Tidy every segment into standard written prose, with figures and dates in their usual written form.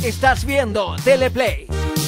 Estás viendo Teleplay.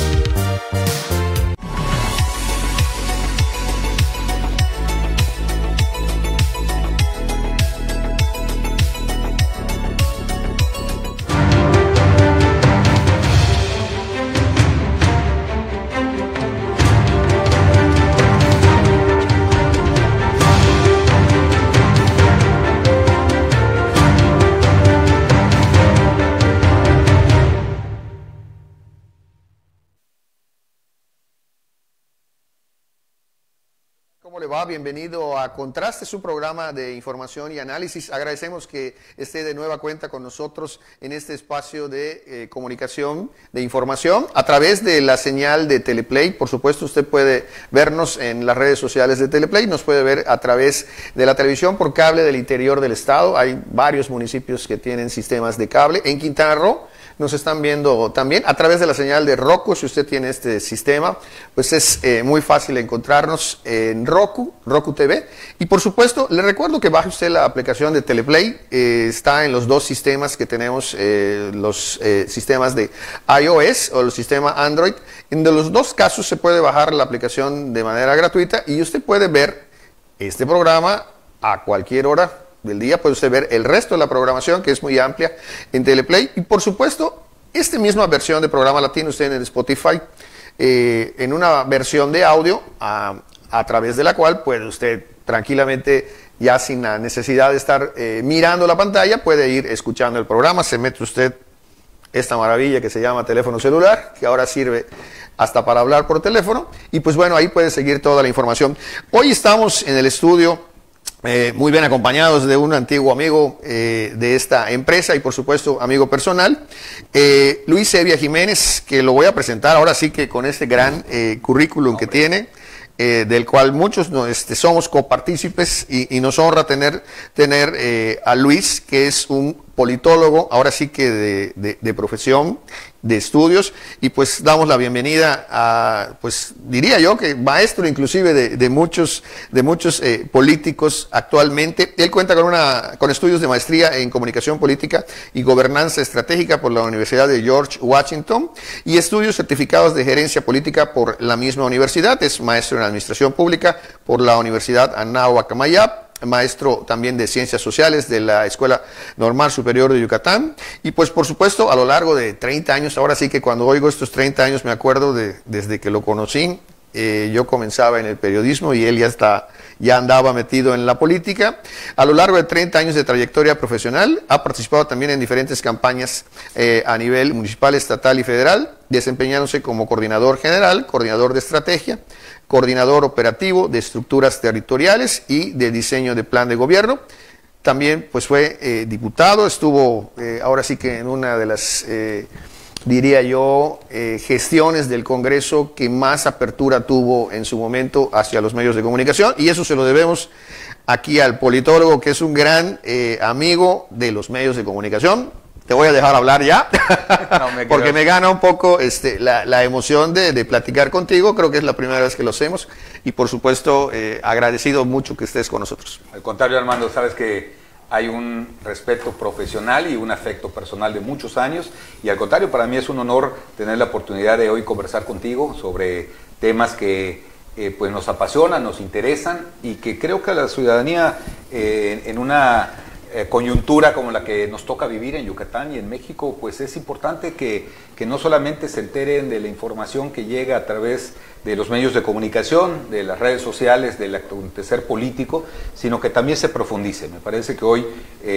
¿Cómo le va? Bienvenido a Contraste, su programa de información y análisis. Agradecemos que esté de nueva cuenta con nosotros en este espacio de comunicación, de información, a través de la señal de Teleplay. Por supuesto, usted puede vernos en las redes sociales de Teleplay, nos puede ver a través de la televisión por cable del interior del estado. Hay varios municipios que tienen sistemas de cable. En Quintana Roo nos están viendo también a través de la señal de Roku. Si usted tiene este sistema, pues es muy fácil encontrarnos en Roku TV. Y por supuesto, le recuerdo que baje usted la aplicación de Teleplay. Está en los dos sistemas que tenemos, los sistemas de iOS o el sistema Android. En los dos casos se puede bajar la aplicación de manera gratuita y usted puede ver este programa a cualquier hora del día. Puede usted ver el resto de la programación, que es muy amplia, en Teleplay. Y por supuesto, esta misma versión de programa la tiene usted en Spotify, en una versión de audio, a través de la cual puede usted tranquilamente, ya sin la necesidad de estar mirando la pantalla, puede ir escuchando el programa. Se mete usted esta maravilla que se llama teléfono celular, que ahora sirve hasta para hablar por teléfono, y pues bueno, ahí puede seguir toda la información. Hoy estamos en el estudio muy bien acompañados de un antiguo amigo de esta empresa y por supuesto amigo personal, Luis Sevilla Jiménez, que lo voy a presentar ahora sí que con este gran currículum que tiene, del cual muchos somos copartícipes, y nos honra tener a Luis, que es un politólogo, ahora sí que de profesión, de estudios, y pues damos la bienvenida a, pues diría yo que maestro inclusive de muchos políticos actualmente. Él cuenta con estudios de maestría en comunicación política y gobernanza estratégica por la Universidad de George Washington y estudios certificados de gerencia política por la misma universidad. Es maestro en administración pública por la Universidad Anáhuac Mayap, maestro también de Ciencias Sociales de la Escuela Normal Superior de Yucatán, y pues por supuesto a lo largo de 30 años, ahora sí que cuando oigo estos 30 años me acuerdo desde que lo conocí. Yo comenzaba en el periodismo y él ya andaba metido en la política. A lo largo de 30 años de trayectoria profesional, ha participado también en diferentes campañas a nivel municipal, estatal y federal, desempeñándose como coordinador general, coordinador de estrategia, coordinador operativo de estructuras territoriales y de diseño de plan de gobierno. También pues fue diputado, estuvo ahora sí que en una de las diría yo, gestiones del Congreso que más apertura tuvo en su momento hacia los medios de comunicación, y eso se lo debemos aquí al politólogo, que es un gran amigo de los medios de comunicación. Te voy a dejar hablar ya, porque me gana un poco la emoción de platicar contigo. Creo que es la primera vez que lo hacemos, y por supuesto agradecido mucho que estés con nosotros. Al contrario, Armando, sabes que hay un respeto profesional y un afecto personal de muchos años, y al contrario, para mí es un honor tener la oportunidad de hoy conversar contigo sobre temas que pues nos apasionan, nos interesan, y que creo que a la ciudadanía en una coyuntura como la que nos toca vivir en Yucatán y en México, pues es importante que no solamente se enteren de la información que llega a través de los medios de comunicación, de las redes sociales, del acontecer político, sino que también se profundice. Me parece que hoy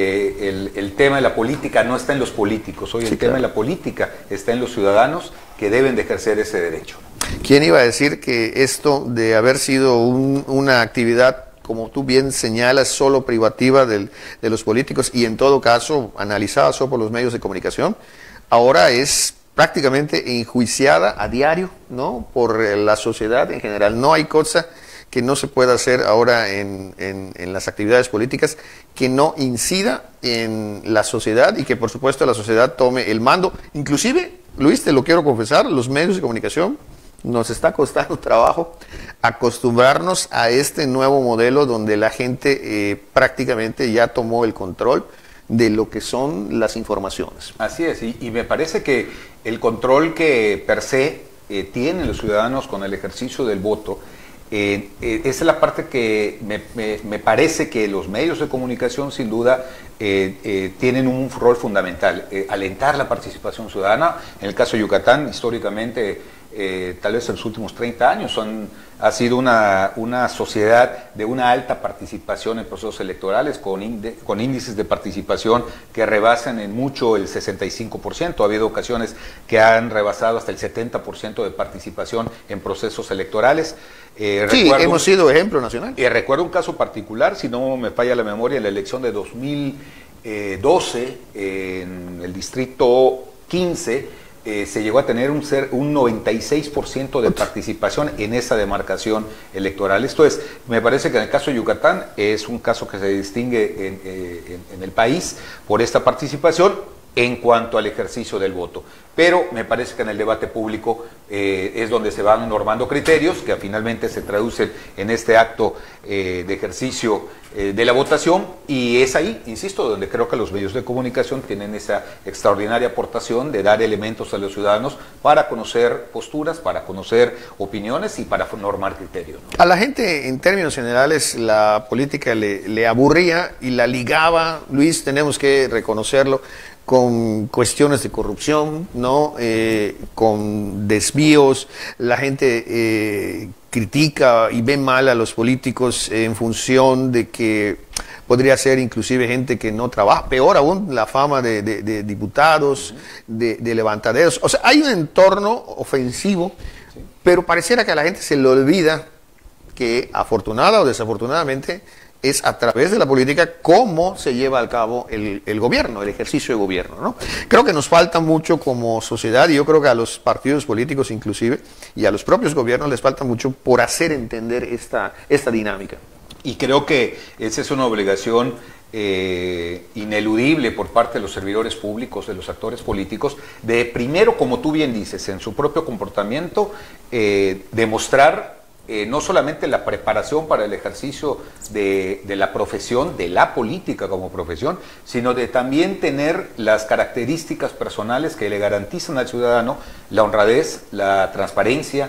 el tema de la política no está en los políticos, hoy el tema de la política está en los ciudadanos, que deben de ejercer ese derecho. ¿Quién iba a decir que esto de haber sido una actividad, como tú bien señalas, solo privativa de los políticos y en todo caso analizada solo por los medios de comunicación, ahora es prácticamente enjuiciada a diario, ¿no?, por la sociedad en general? No hay cosa que no se pueda hacer ahora en las actividades políticas que no incida en la sociedad, y que por supuesto la sociedad tome el mando. Inclusive, Luis, te lo quiero confesar, los medios de comunicación nos está costando trabajo acostumbrarnos a este nuevo modelo donde la gente prácticamente ya tomó el control de lo que son las informaciones. Así es, y me parece que el control que per se tienen los ciudadanos con el ejercicio del voto, esa es la parte que me parece que los medios de comunicación sin duda tienen un rol fundamental, alentar la participación ciudadana. En el caso de Yucatán, históricamente, tal vez en los últimos 30 años, ha sido una sociedad de una alta participación en procesos electorales, con índices de participación que rebasan en mucho el 65%. Ha habido ocasiones que han rebasado hasta el 70% de participación en procesos electorales. Sí, hemos sido ejemplo nacional. Recuerdo un caso particular, si no me falla la memoria, en la elección de 2012, en el distrito 15, se llegó a tener un 96% de participación en esa demarcación electoral. Esto es, me parece que en el caso de Yucatán es un caso que se distingue en el país por esta participación en cuanto al ejercicio del voto. Pero me parece que en el debate público es donde se van normando criterios que finalmente se traducen en este acto de ejercicio de la votación, y es ahí, insisto, donde creo que los medios de comunicación tienen esa extraordinaria aportación de dar elementos a los ciudadanos para conocer posturas, para conocer opiniones y para normar criterios, ¿no? A la gente, en términos generales, la política le aburría y la ligaba, Luis, tenemos que reconocerlo, con cuestiones de corrupción, ¿no? Con desvíos. La gente critica y ve mal a los políticos en función de que podría ser inclusive gente que no trabaja, peor aún la fama de diputados, de levantaderos. O sea, hay un entorno ofensivo, pero pareciera que a la gente se le olvida que, afortunada o desafortunadamente, es a través de la política cómo se lleva a cabo el gobierno, el ejercicio de gobierno, ¿no? Creo que nos falta mucho como sociedad, y yo creo que a los partidos políticos inclusive, y a los propios gobiernos les falta mucho por hacer entender esta dinámica. Y creo que esa es una obligación ineludible por parte de los servidores públicos, de los actores políticos, de primero, como tú bien dices, en su propio comportamiento, demostrar no solamente la preparación para el ejercicio de la profesión, de la política como profesión, sino de también tener las características personales que le garantizan al ciudadano la honradez, la transparencia,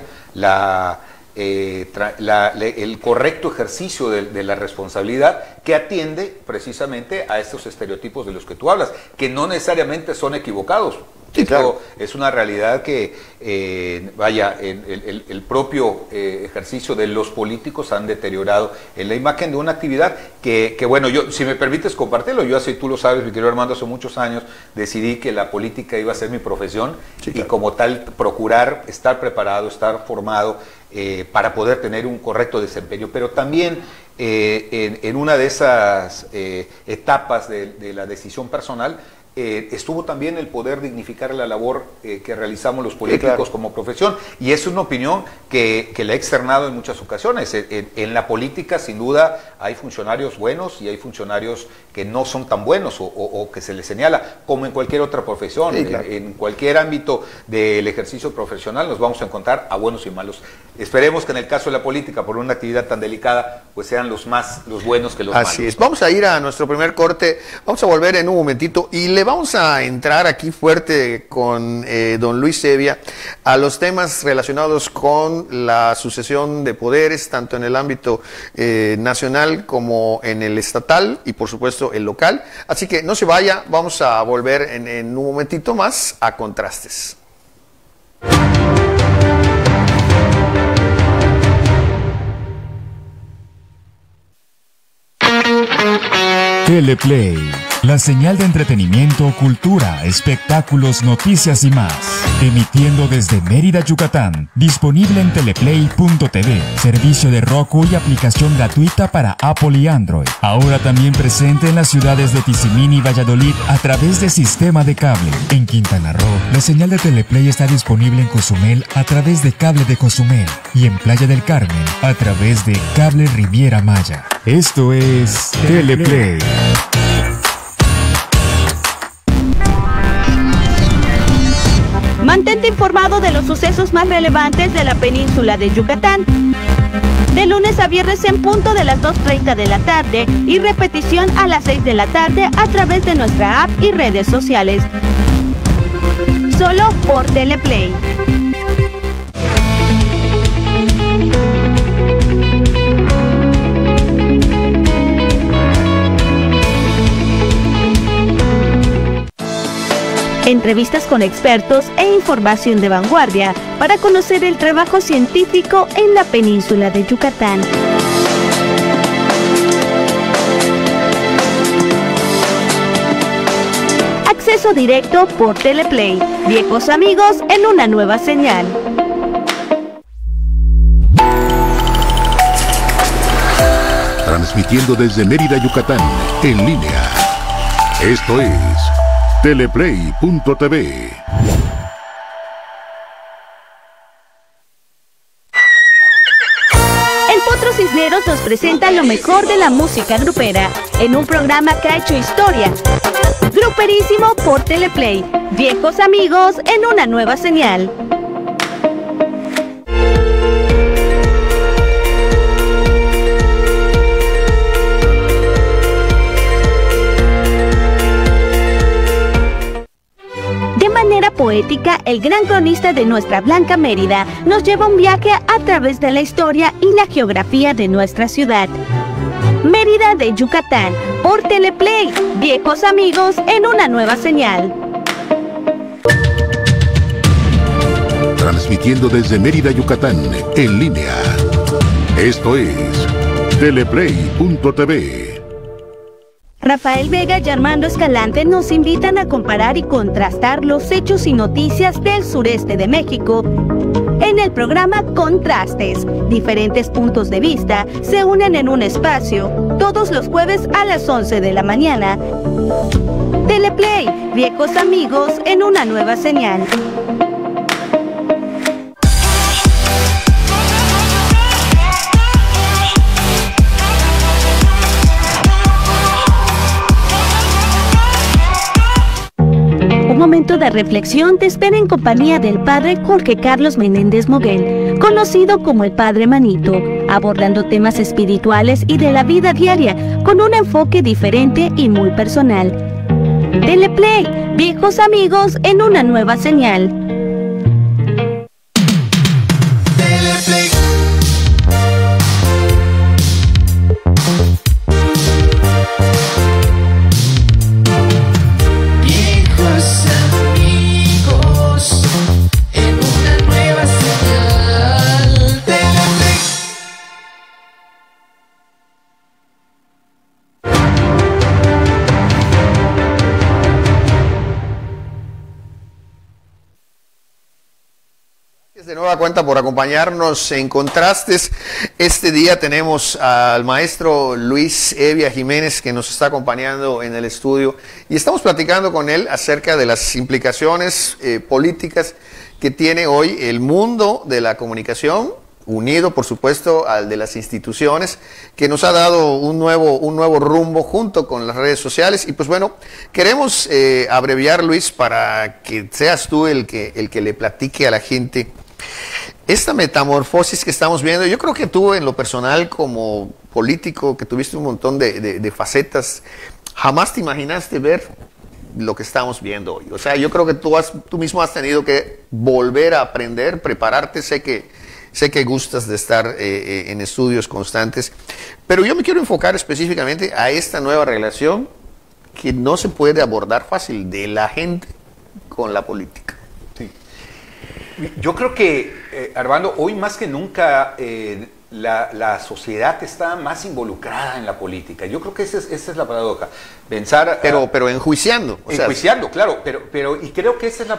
el correcto ejercicio de la responsabilidad, que atiende precisamente a estos estereotipos de los que tú hablas, que no necesariamente son equivocados. Sí, claro. Es una realidad que, el propio ejercicio de los políticos han deteriorado en la imagen de una actividad que bueno, yo, si me permites compartirlo, yo así tú lo sabes, mi querido Armando, hace muchos años decidí que la política iba a ser mi profesión, sí, claro, y como tal procurar estar preparado, estar formado para poder tener un correcto desempeño, pero también en una de esas etapas de la decisión personal, estuvo también el poder dignificar la labor que realizamos los políticos, sí, claro, como profesión, y es una opinión que la he externado en muchas ocasiones. En la política, sin duda, hay funcionarios buenos y hay funcionarios que no son tan buenos o que se les señala, como en cualquier otra profesión. Sí, claro. En cualquier ámbito del ejercicio profesional nos vamos a encontrar a buenos y malos. Esperemos que en el caso de la política, por una actividad tan delicada, pues sean los buenos que los malos. Así es. Vamos a ir a nuestro primer corte, vamos a volver en un momentito y le vamos a entrar aquí fuerte con don Luis Zevia a los temas relacionados con la sucesión de poderes, tanto en el ámbito nacional como en el estatal y por supuesto el local. Así que no se vaya, vamos a volver en un momentito más a Contrastes. Teleplay, la señal de entretenimiento, cultura, espectáculos, noticias y más. Emitiendo desde Mérida, Yucatán. Disponible en teleplay.tv, servicio de Roku y aplicación gratuita para Apple y Android. Ahora también presente en las ciudades de Tizimín y Valladolid a través de sistema de cable. En Quintana Roo, la señal de Teleplay está disponible en Cozumel a través de cable de Cozumel y en Playa del Carmen a través de cable Riviera Maya. Esto es Teleplay. Mantente informado de los sucesos más relevantes de la península de Yucatán. de lunes a viernes en punto de las 2:30 de la tarde y repetición a las 6 de la tarde a través de nuestra app y redes sociales. Solo por Teleplay. Entrevistas con expertos e información de vanguardia para conocer el trabajo científico en la península de Yucatán. Acceso directo por Teleplay. Viejos amigos en una nueva señal. Transmitiendo desde Mérida, Yucatán, en línea. Esto es Teleplay.tv. El Potro Cisneros nos presenta lo mejor de la música grupera en un programa que ha hecho historia. Gruperísimo por Teleplay. Viejos amigos en una nueva señal. De manera poética, el gran cronista de nuestra Blanca Mérida nos lleva un viaje a través de la historia y la geografía de nuestra ciudad. Mérida de Yucatán, por Teleplay, viejos amigos en una nueva señal. Transmitiendo desde Mérida, Yucatán, en línea. Esto es Teleplay.tv. Rafael Vega y Armando Escalante nos invitan a comparar y contrastar los hechos y noticias del sureste de México. En el programa Contrastes, diferentes puntos de vista se unen en un espacio, todos los jueves a las 11 de la mañana. Teleplay, viejos amigos en una nueva señal. Un momento de reflexión te espera en compañía del padre Jorge Carlos Menéndez Moguel, conocido como el Padre Manito, abordando temas espirituales y de la vida diaria con un enfoque diferente y muy personal. Teleplay, viejos amigos en una nueva señal. De nueva cuenta por acompañarnos en Contrastes. Este día tenemos al maestro Luis Evia Jiménez que nos está acompañando en el estudio y estamos platicando con él acerca de las implicaciones políticas que tiene hoy el mundo de la comunicación, unido por supuesto al de las instituciones, que nos ha dado un nuevo rumbo junto con las redes sociales. Y pues bueno, queremos abreviar, Luis, para que seas tú el que le platique a la gente esta metamorfosis que estamos viendo. Yo creo que tú, en lo personal, como político, que tuviste un montón de facetas, jamás te imaginaste ver lo que estamos viendo hoy. O sea, yo creo que tú mismo has tenido que volver a aprender, prepararte. Sé que gustas de estar en estudios constantes, pero yo me quiero enfocar específicamente a esta nueva relación que no se puede abordar fácil de la gente con la política. Yo creo que, Armando, hoy más que nunca la sociedad está más involucrada en la política. Yo creo que esa es la paradoja. Pensar, pero enjuiciando. Enjuiciando, claro, y creo que esa es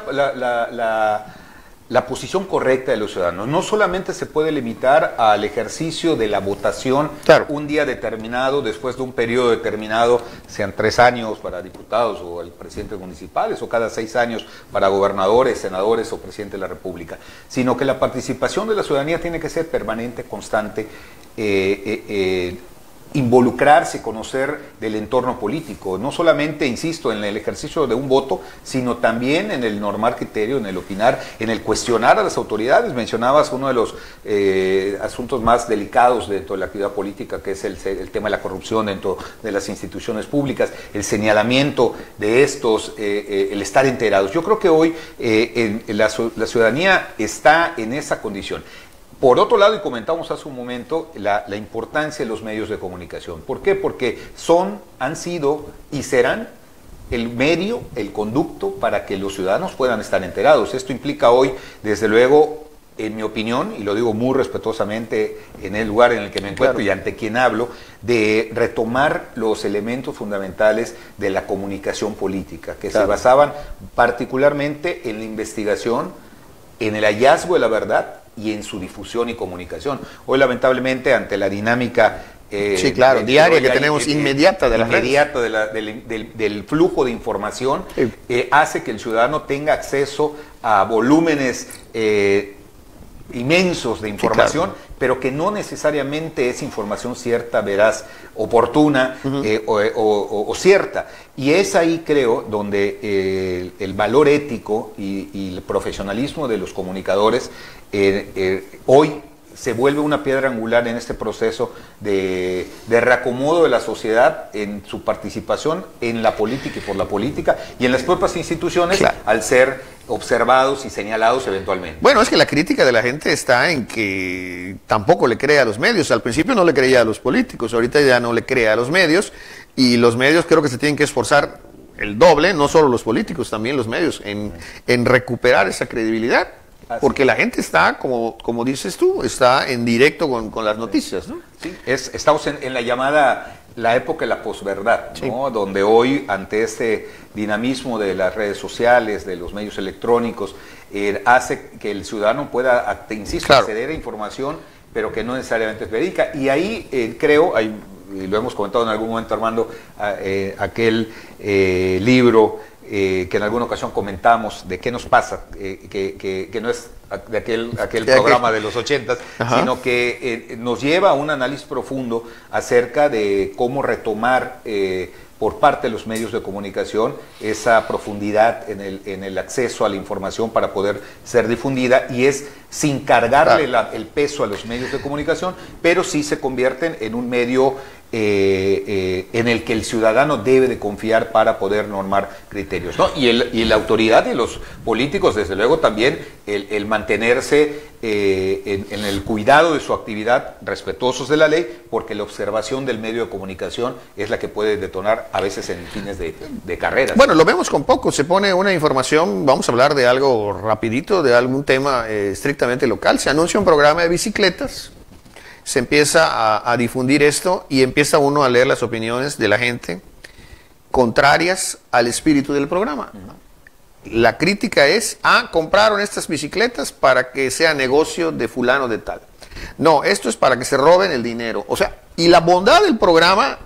la posición correcta de los ciudadanos. No solamente se puede limitar al ejercicio de la votación, claro, un día determinado, después de un periodo determinado, sean 3 años para diputados o el presidente municipales, o cada 6 años para gobernadores, senadores o presidente de la República, sino que la participación de la ciudadanía tiene que ser permanente, constante, involucrarse, conocer del entorno político, no solamente, insisto, en el ejercicio de un voto, sino también en el normar criterio, en el opinar, en el cuestionar a las autoridades. Mencionabas uno de los asuntos más delicados dentro de la actividad política, que es el tema de la corrupción dentro de las instituciones públicas, el señalamiento de estos, el estar enterados. Yo creo que hoy la ciudadanía está en esa condición. Por otro lado, y comentamos hace un momento, la importancia de los medios de comunicación. ¿Por qué? Porque han sido y serán el medio, el conducto para que los ciudadanos puedan estar enterados. Esto implica hoy, desde luego, en mi opinión, y lo digo muy respetuosamente en el lugar en el que me encuentro y ante quien hablo, de retomar los elementos fundamentales de la comunicación política, que se basaban particularmente en la investigación, en el hallazgo de la verdad y en su difusión y comunicación. Hoy, lamentablemente, ante la dinámica diaria que tenemos inmediata de del flujo de información, hace que el ciudadano tenga acceso a volúmenes inmensos de información, pero que no necesariamente es información cierta, veraz, oportuna o cierta. Y es ahí, creo, donde el valor ético y el profesionalismo de los comunicadores hoy se vuelve una piedra angular en este proceso de reacomodo de la sociedad en su participación en la política y por la política y en las propias instituciones, al ser observados y señalados eventualmente. Bueno, es que la crítica de la gente está en que tampoco le cree a los medios. Al principio no le creía a los políticos, ahorita ya no le cree a los medios, y los medios creo que se tienen que esforzar el doble, no solo los políticos, también los medios, en recuperar esa credibilidad. Porque la gente está, como dices tú, está en directo con las noticias, ¿no? Sí, estamos en la época de la posverdad, ¿no? Donde hoy, ante este dinamismo de las redes sociales, de los medios electrónicos, hace que el ciudadano pueda, acceder a información, pero que no necesariamente es verídica. Y ahí creo, y lo hemos comentado en algún momento, Armando, aquel libro que en alguna ocasión comentamos de qué nos pasa, que no es de aquel programa de los 80s, sino que nos lleva a un análisis profundo acerca de cómo retomar por parte de los medios de comunicación esa profundidad en el acceso a la información para poder ser difundida, y es sin cargarle el peso a los medios de comunicación, pero sí se convierten en un medio en el que el ciudadano debe de confiar para poder normar criterios, ¿no? Y la autoridad y los políticos, desde luego, también el mantenerse en el cuidado de su actividad, respetuosos de la ley, porque la observación del medio de comunicación es la que puede detonar a veces en fines de carreras. Bueno, lo vemos con poco, se pone una información, vamos a hablar de algo rapidito, de algún tema estrictamente local, se anuncia un programa de bicicletas, se empieza a difundir esto y empieza uno a leer las opiniones de la gente contrarias al espíritu del programa. La crítica es, compraron estas bicicletas para que sea negocio de fulano de tal. No, esto es para que se roben el dinero. O sea, y la bondad del programa,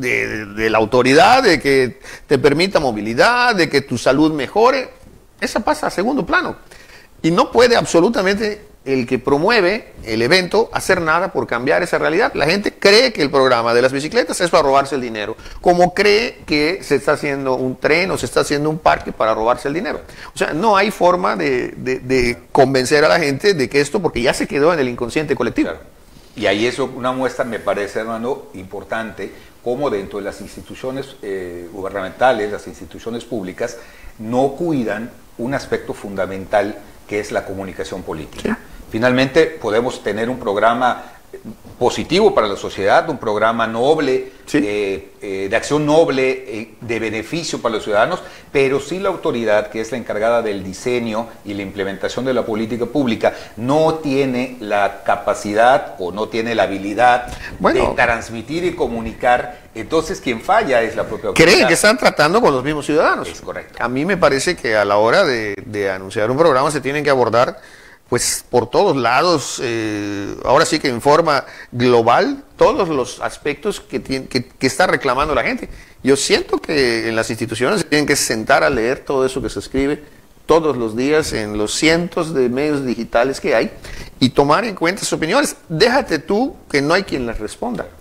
de la autoridad, de que te permita movilidad, de que tu salud mejore, esa pasa a segundo plano. Y no puede absolutamente el que promueve el evento hacer nada por cambiar esa realidad. La gente cree que el programa de las bicicletas es para robarse el dinero, como cree que se está haciendo un tren o se está haciendo un parque para robarse el dinero. O sea, no hay forma de convencer a la gente de que esto, porque ya se quedó en el inconsciente colectivo. Y ahí es una muestra, me parece, hermano, importante, cómo dentro de las instituciones gubernamentales, las instituciones públicas, no cuidan un aspecto fundamental que es la comunicación política. Sí. Finalmente podemos tener un programa positivo para la sociedad, un programa noble, de acción noble, de beneficio para los ciudadanos, pero si la autoridad, que es la encargada del diseño y la implementación de la política pública, no tiene la capacidad o no tiene la habilidad de transmitir y comunicar, entonces quien falla es la propia autoridad. Creen que están tratando con los mismos ciudadanos. Es correcto. A mí me parece que a la hora de anunciar un programa se tienen que abordar pues por todos lados, ahora sí que en forma global, todos los aspectos que está reclamando la gente. Yo siento que en las instituciones se tienen que sentar a leer todo eso que se escribe todos los días en los cientos de medios digitales que hay y tomar en cuenta sus opiniones. Déjate tú que no hay quien las responda.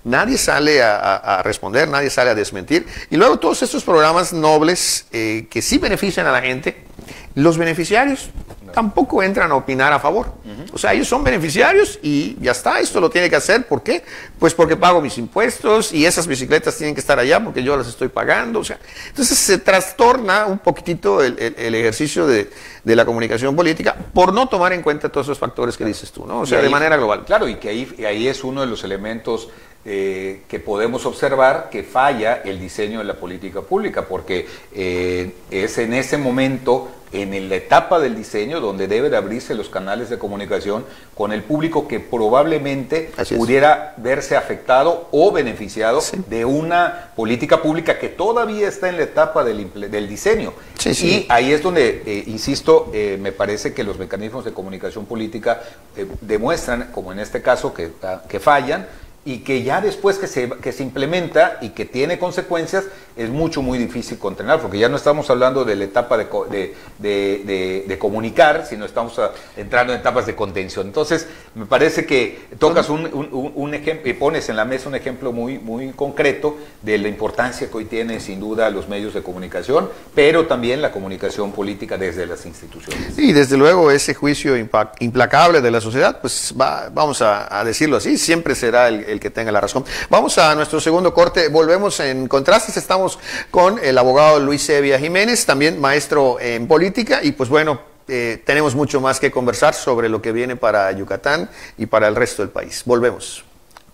nadie sale a responder, nadie sale a desmentir. Y luego todos estos programas nobles que sí benefician a la gente, los beneficiarios tampoco entran a opinar a favor. O sea, ellos son beneficiarios y ya está, esto lo tiene que hacer. ¿Por qué? Pues porque pago mis impuestos y esas bicicletas tienen que estar allá porque yo las estoy pagando. O sea, entonces se trastorna un poquitito el ejercicio de la comunicación política por no tomar en cuenta todos esos factores que dices tú, ¿no? O sea, de manera global. Claro, y que ahí es uno de los elementos que podemos observar que falla el diseño de la política pública, porque es en ese momento, en la etapa del diseño, donde debe de abrirse los canales de comunicación con el público que probablemente pudiera verse afectado o beneficiado de una política pública que todavía está en la etapa del diseño. Y ahí es donde, insisto, me parece que los mecanismos de comunicación política demuestran, como en este caso, que fallan, y que ya después que se implementa y que tiene consecuencias, es muy difícil contener, porque ya no estamos hablando de la etapa de comunicar, sino estamos entrando en etapas de contención. Entonces, me parece que tocas un ejemplo y pones en la mesa un ejemplo muy concreto de la importancia que hoy tiene, sin duda, los medios de comunicación, pero también la comunicación política desde las instituciones. Y desde luego ese juicio implacable de la sociedad, pues vamos a decirlo así, siempre será el que tenga la razón. Vamos a nuestro segundo corte, volvemos en Contrastes, estamos con el abogado Luis Evia Jiménez, también maestro en política, y pues bueno, tenemos mucho más que conversar sobre lo que viene para Yucatán y para el resto del país. Volvemos.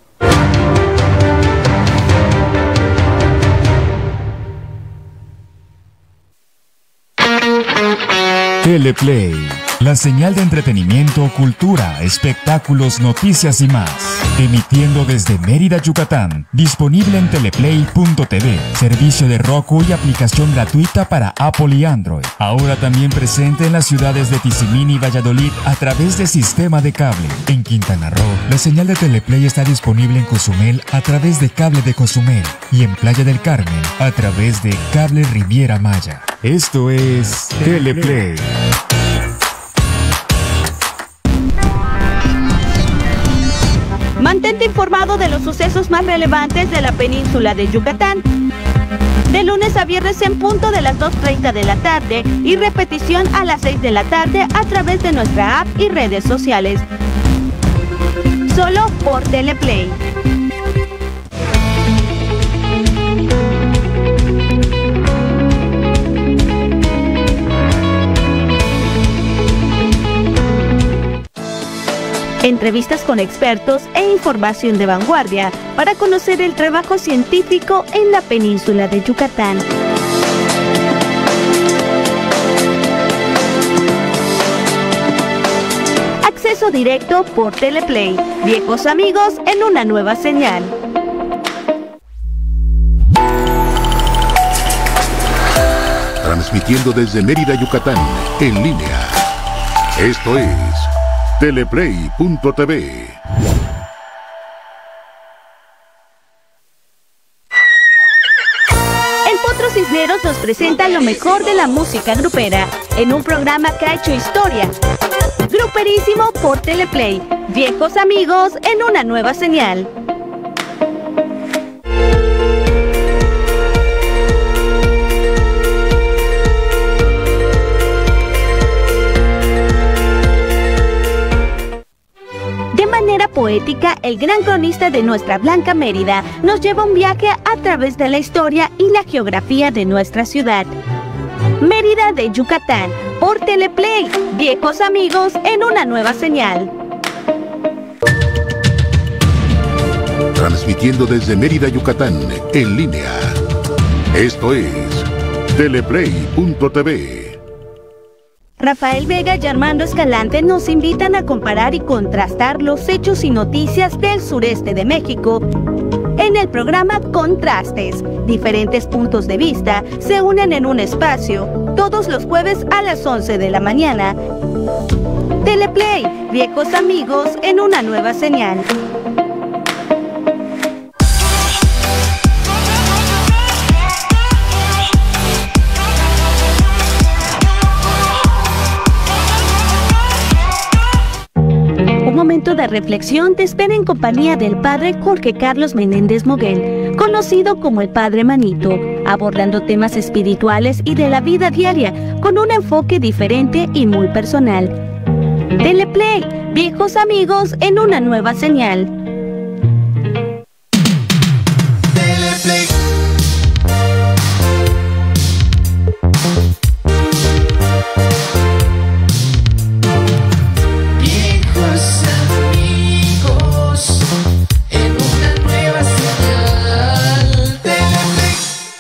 Teleplay, la señal de entretenimiento, cultura, espectáculos, noticias y más. Emitiendo desde Mérida, Yucatán. Disponible en teleplay.tv. Servicio de Roku y aplicación gratuita para Apple y Android. Ahora también presente en las ciudades de Tizimín y Valladolid a través de sistema de cable. En Quintana Roo, la señal de Teleplay está disponible en Cozumel a través de cable de Cozumel. Y en Playa del Carmen a través de cable Riviera Maya. Esto es Teleplay. Mantente informado de los sucesos más relevantes de la península de Yucatán. De lunes a viernes en punto de las 2:30 de la tarde y repetición a las 6 de la tarde a través de nuestra app y redes sociales. Solo por Teleplay. Entrevistas con expertos e información de vanguardia para conocer el trabajo científico en la península de Yucatán. Acceso directo por Teleplay. Viejos amigos en una nueva señal. Transmitiendo desde Mérida, Yucatán, en línea. Esto es teleplay.tv. El Potro Cisneros nos presenta lo mejor de la música grupera en un programa que ha hecho historia. Gruperísimo por Teleplay. Viejos amigos en una nueva señal. De manera poética, el gran cronista de nuestra Blanca Mérida nos lleva un viaje a través de la historia y la geografía de nuestra ciudad. Mérida de Yucatán, por Teleplay, viejos amigos en una nueva señal. Transmitiendo desde Mérida, Yucatán, en línea. Esto es teleplay.tv. Rafael Vega y Armando Escalante nos invitan a comparar y contrastar los hechos y noticias del sureste de México en el programa Contrastes. Diferentes puntos de vista se unen en un espacio todos los jueves a las 11 de la mañana. Teleplay, viejos amigos en una nueva señal. momento de reflexión te espera en compañía del padre Jorge Carlos Menéndez Moguel, conocido como el Padre Manito, abordando temas espirituales y de la vida diaria con un enfoque diferente y muy personal. Teleplay, viejos amigos en una nueva señal. Teleplay. Viejos amigos en una nueva señal. Teleplay.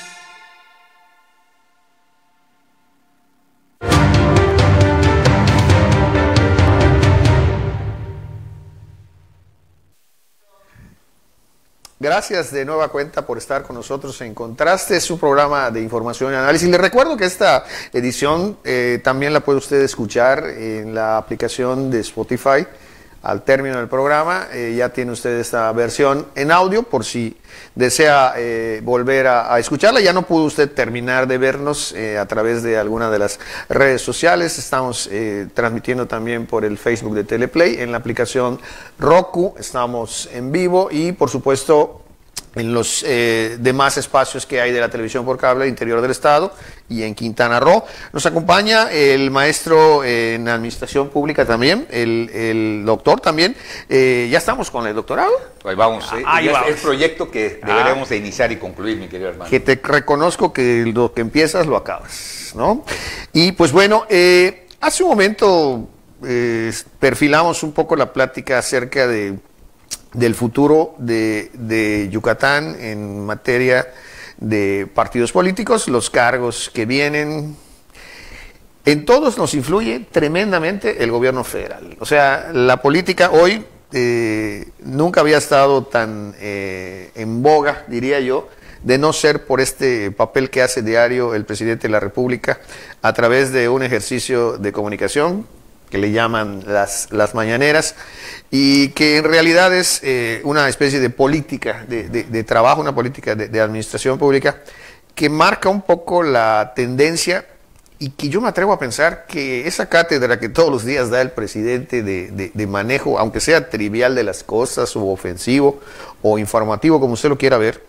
Gracias de nueva cuenta por estar con nosotros en Contraste, su programa de información y análisis. Les recuerdo que esta edición también la puede usted escuchar en la aplicación de Spotify. Al término del programa ya tiene usted esta versión en audio por si desea volver a escucharla. Ya no pudo usted terminar de vernos a través de alguna de las redes sociales. Estamos transmitiendo también por el Facebook de Teleplay, en la aplicación Roku, estamos en vivo y por supuesto en los demás espacios que hay de la televisión por cable interior del estado y en Quintana Roo. Nos acompaña el maestro en administración pública también, el doctor también. Ya estamos con el doctorado. Ahí vamos, Ahí vamos. Es proyecto que deberemos de iniciar y concluir, mi querido hermano. Que te reconozco que lo que empiezas lo acabas, ¿no? Y pues bueno, hace un momento perfilamos un poco la plática acerca del futuro de Yucatán en materia de partidos políticos, los cargos que vienen. En todos nos influye tremendamente el gobierno federal. O sea, la política hoy nunca había estado tan en boga, diría yo, de no ser por este papel que hace diario el presidente de la República a través de un ejercicio de comunicación que le llaman las mañaneras, y que en realidad es una especie de política de trabajo, una política de administración pública que marca un poco la tendencia, y que yo me atrevo a pensar que esa cátedra que todos los días da el presidente de manejo, aunque sea trivial de las cosas, o ofensivo, o informativo, como usted lo quiera ver,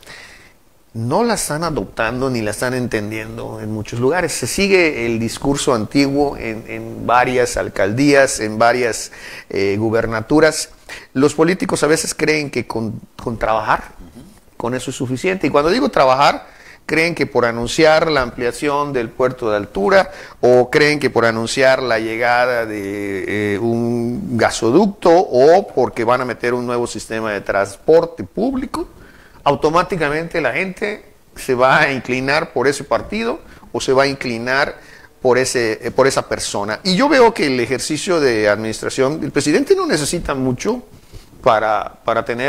no la están adoptando ni la están entendiendo en muchos lugares. Se sigue el discurso antiguo en varias alcaldías, en varias gubernaturas. Los políticos a veces creen que con trabajar, con eso es suficiente. Y cuando digo trabajar, creen que por anunciar la ampliación del puerto de altura, o creen que por anunciar la llegada de un gasoducto, o porque van a meter un nuevo sistema de transporte público, automáticamente la gente se va a inclinar por ese partido o se va a inclinar por esa persona. Y yo veo que el ejercicio de administración, el presidente no necesita mucho para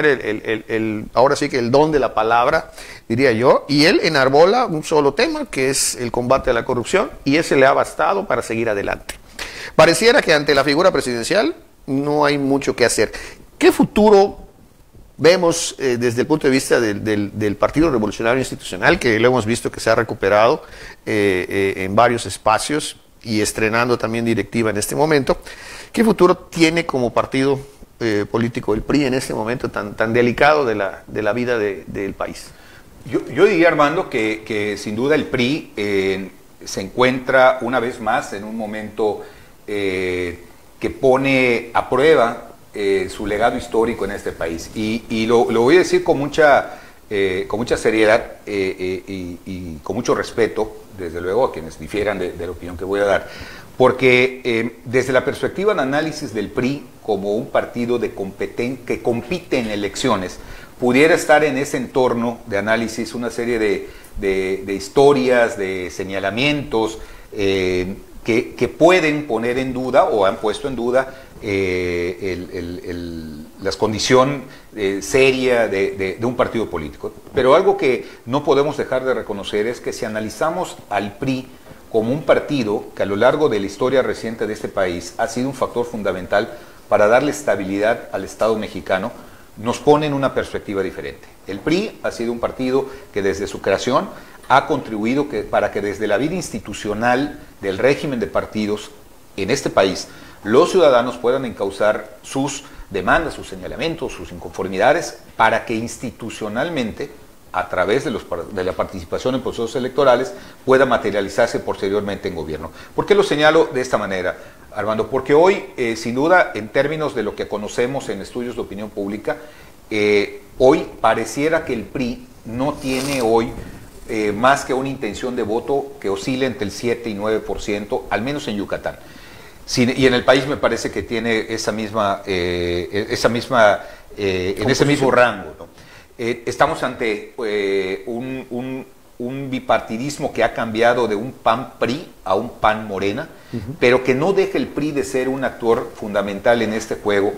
tener ahora sí que el don de la palabra, diría yo, y él enarbola un solo tema, que es el combate a la corrupción, y ese le ha bastado para seguir adelante. Pareciera que ante la figura presidencial no hay mucho que hacer. ¿Qué futuro vemos desde el punto de vista del Partido Revolucionario Institucional, que lo hemos visto que se ha recuperado en varios espacios y estrenando también directiva en este momento? ¿Qué futuro tiene como partido político el PRI en este momento tan delicado de la vida del país? Yo diría, Armando, que sin duda el PRI se encuentra una vez más en un momento que pone a prueba su legado histórico en este país, y lo voy a decir con mucha seriedad y con mucho respeto, desde luego, a quienes difieran de la opinión que voy a dar, porque desde la perspectiva de análisis del PRI como un partido que compite en elecciones, pudiera estar en ese entorno de análisis una serie de historias, de señalamientos que pueden poner en duda, o han puesto en duda, la condición seria de un partido político. Pero algo que no podemos dejar de reconocer es que si analizamos al PRI como un partido que a lo largo de la historia reciente de este país ha sido un factor fundamental para darle estabilidad al Estado mexicano, nos pone en una perspectiva diferente. El PRI ha sido un partido que desde su creación ha contribuido para que desde la vida institucional del régimen de partidos en este país, los ciudadanos puedan encauzar sus demandas, sus señalamientos, sus inconformidades, para que institucionalmente, a través de la participación en procesos electorales, pueda materializarse posteriormente en gobierno. ¿Por qué lo señalo de esta manera, Armando? Porque hoy, sin duda, en términos de lo que conocemos en estudios de opinión pública, hoy pareciera que el PRI no tiene hoy más que una intención de voto que oscila entre el 7 y 9%, al menos en Yucatán. Y en el país me parece que tiene esa misma, en ese mismo rango, ¿no? Estamos ante un bipartidismo que ha cambiado de un PAN-PRI a un PAN-Morena, pero que no deja el PRI de ser un actor fundamental en este juego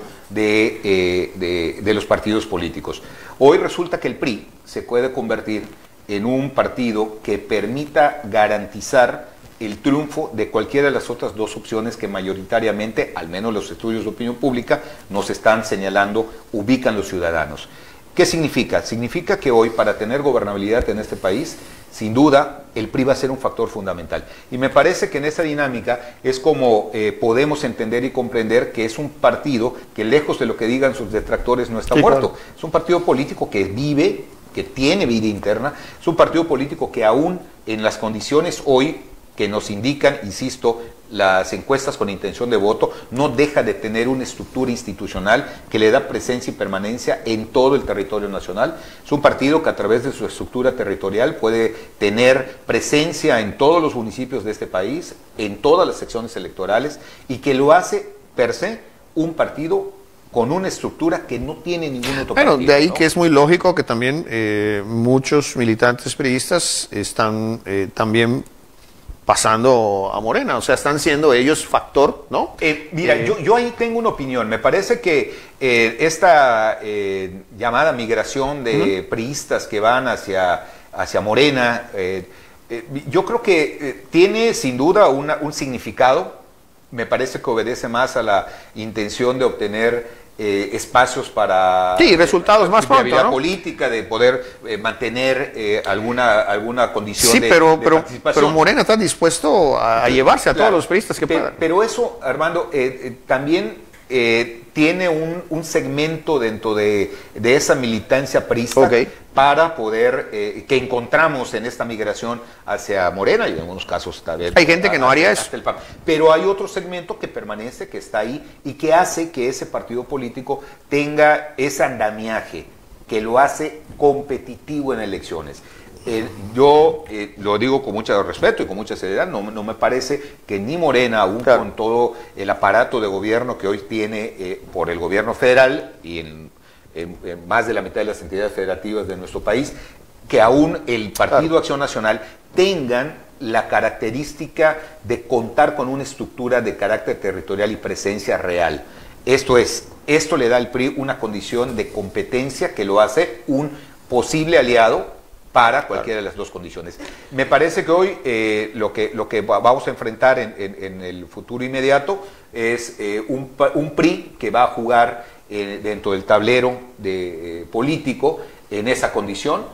de los partidos políticos. Hoy resulta que el PRI se puede convertir en un partido que permita garantizar el triunfo de cualquiera de las otras dos opciones que mayoritariamente, al menos los estudios de opinión pública, nos están señalando, ubican los ciudadanos. ¿Qué significa? Significa que hoy, para tener gobernabilidad en este país, sin duda, el PRI va a ser un factor fundamental. Y me parece que en esa dinámica es como podemos entender y comprender que es un partido que, lejos de lo que digan sus detractores, no está muerto. Claro. Es un partido político que vive, que tiene vida interna, es un partido político que aún en las condiciones hoy que nos indican, insisto, las encuestas con intención de voto, no deja de tener una estructura institucional que le da presencia y permanencia en todo el territorio nacional. Es un partido que a través de su estructura territorial puede tener presencia en todos los municipios de este país, en todas las secciones electorales, y que lo hace per se un partido con una estructura que no tiene ningún otro partido. Bueno, de ahí, ¿no?, que es muy lógico que también muchos militantes priistas están también pasando a Morena, o sea, están siendo ellos factor, ¿no? Mira, yo ahí tengo una opinión. Me parece que esta llamada migración de priistas que van hacia Morena, yo creo que tiene sin duda un significado. Me parece que obedece más a la intención de obtener espacios para resultados más pronto, ¿no?, política, de poder mantener alguna condición de participación. Pero Morena está dispuesto a llevarse a todos los priistas que puedan. Pero eso, Armando, también tiene un segmento dentro de esa militancia priista para poder, que encontramos en esta migración hacia Morena, y en algunos casos también hay gente que no haría eso. Pero hay otro segmento que permanece, que está ahí, y que hace que ese partido político tenga ese andamiaje, que lo hace competitivo en elecciones. Yo lo digo con mucho respeto y con mucha seriedad, no me parece que ni Morena, aún con todo el aparato de gobierno que hoy tiene por el gobierno federal y en más de la mitad de las entidades federativas de nuestro país, que aún el Partido Acción Nacional tengan la característica de contar con una estructura de carácter territorial y presencia real. Esto le da al PRI una condición de competencia que lo hace un posible aliado para cualquiera de las dos condiciones. Me parece que hoy lo que vamos a enfrentar en el futuro inmediato es un PRI que va a jugar dentro del tablero político en esa condición.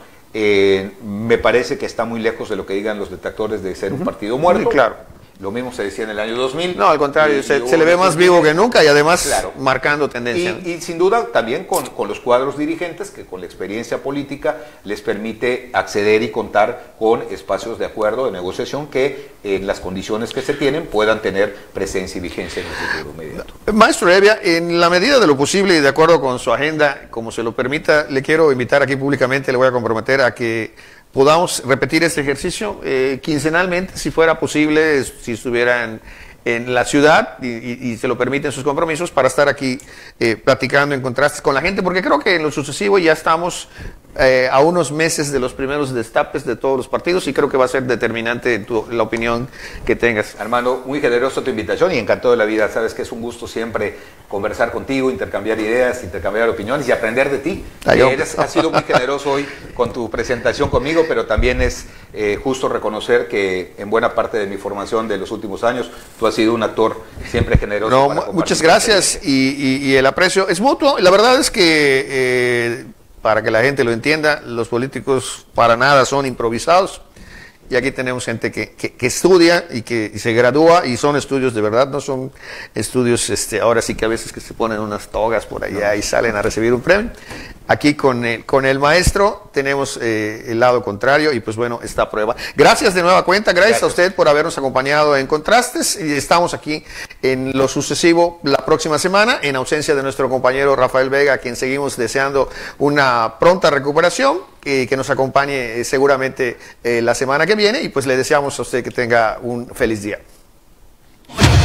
Me parece que está muy lejos de lo que digan los detractores de ser un partido muerto. Muy claro. Lo mismo se decía en el año 2000. No, al contrario, se le ve más vivo que nunca y además marcando tendencia. Y sin duda también con los cuadros dirigentes que con la experiencia política les permite acceder y contar con espacios de acuerdo, de negociación que en las condiciones que se tienen puedan tener presencia y vigencia en el futuro inmediato. Maestro Hevia, en la medida de lo posible y de acuerdo con su agenda, como se lo permita, le quiero invitar aquí públicamente, le voy a comprometer a que podamos repetir este ejercicio quincenalmente, si fuera posible, si estuviera en la ciudad y se lo permiten sus compromisos, para estar aquí platicando en contrastes con la gente, porque creo que en lo sucesivo ya estamos a unos meses de los primeros destapes de todos los partidos y creo que va a ser determinante la opinión que tengas. Armando, muy generoso tu invitación y encantado de la vida. Sabes que es un gusto siempre conversar contigo, intercambiar ideas, intercambiar opiniones y aprender de ti. Has sido muy generoso hoy con tu presentación conmigo, pero también es justo reconocer que en buena parte de mi formación de los últimos años tú has sido un actor siempre generoso. No, muchas gracias y el aprecio es mutuo. La verdad es que para que la gente lo entienda, los políticos para nada son improvisados y aquí tenemos gente que estudia y que se gradúa, y son estudios de verdad, no son estudios, ahora sí que a veces que se ponen unas togas por allá y salen a recibir un premio. Aquí con el maestro tenemos el lado contrario, y pues bueno, esta prueba. Gracias de nueva cuenta, gracias a usted por habernos acompañado en Contrastes, y estamos aquí en lo sucesivo la próxima semana, en ausencia de nuestro compañero Rafael Vega, a quien seguimos deseando una pronta recuperación, que nos acompañe seguramente la semana que viene, y pues le deseamos a usted que tenga un feliz día.